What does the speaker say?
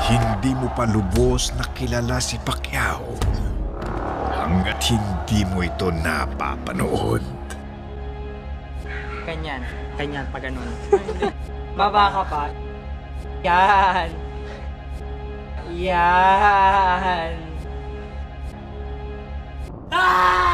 Hindi mo pa lubos na kilala si Pacquiao hanggat hindi mo ito napapanood. Ganyan. Ganyan, pa ganun. Baba ka pa. Yan. Yan. Ah!